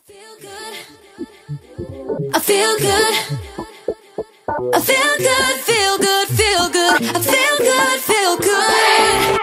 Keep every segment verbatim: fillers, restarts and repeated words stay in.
feel good. I feel good. I feel good, feel good, feel good. I feel good, feel good.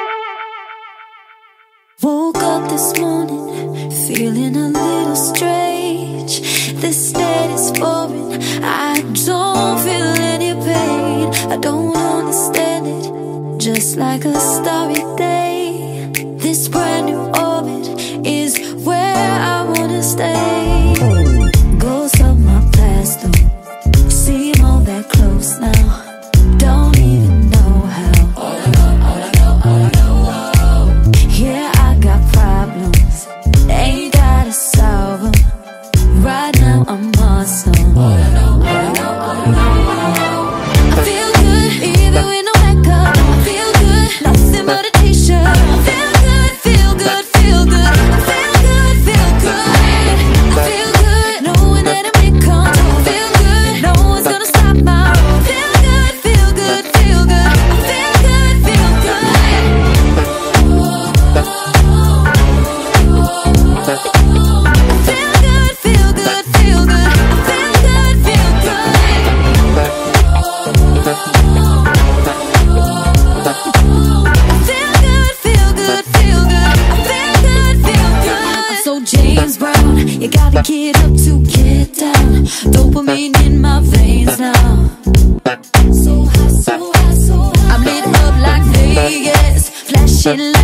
Woke up this morning feeling a little strange. This state is foreign. I don't feel any pain. I don't understand it. Just like a starry day, this brand new orbit is where I wanna stay. Ghosts of my past don't seem all that close now. Don't even know how. All I know, all I know, all I know. Yeah, I got problems, ain't gotta solve them. Right now I'm awesome. All I know, all I know, all I know. I feel good, even with no makeup. I feel good, nothing but a t-shirt. I feel good, feel good, feel good. I feel good, feel good. I feel good, knowing that I'm in control. I feel good, no one's gonna stop my road. Feel good, feel good, feel good. I feel good, feel good. I feel good, feel good, feel good. I feel good, feel good. I feel good, feel good, feel good. I feel good, feel good. I'm so James Brown, you gotta get up to get down. Dopamine in my veins now. So high, so high, so high. I'm lit up like Vegas, flashing lights.